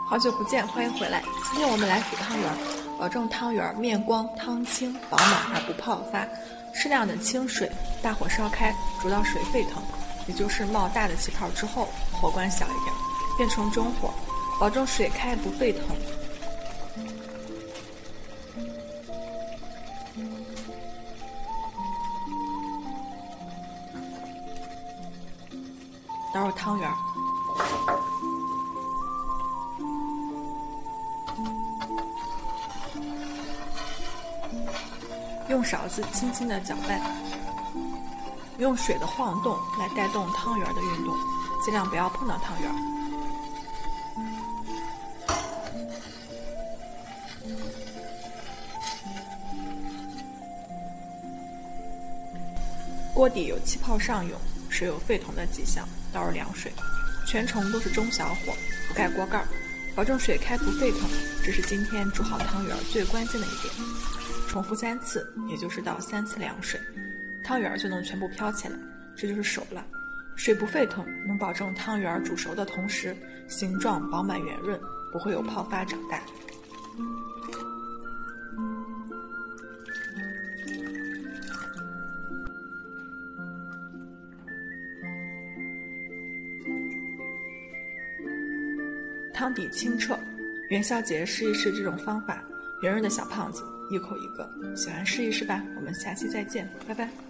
好久不见，欢迎回来。今天我们来煮汤圆，保证汤圆面光、汤清、饱满而不泡发。适量的清水，大火烧开，煮到水沸腾，也就是冒大的气泡之后，火关小一点，变成中火，保证水开不沸腾。倒入汤圆，用勺子轻轻地搅拌，用水的晃动来带动汤圆的运动，尽量不要碰到汤圆。锅底有气泡上涌，水有沸腾的迹象，倒入凉水，全程都是中小火，不盖锅盖，保证水开不沸腾，这是今天煮好汤圆最关键的一点。重复3次，也就是倒3次凉水，汤圆就能全部飘起来，这就是熟了。水不沸腾，能保证汤圆煮熟的同时，形状饱满圆润，不会有泡发长大。汤底清澈，元宵节试一试这种方法，圆润的小胖子一口一个，喜欢试一试吧。我们下期再见，拜拜。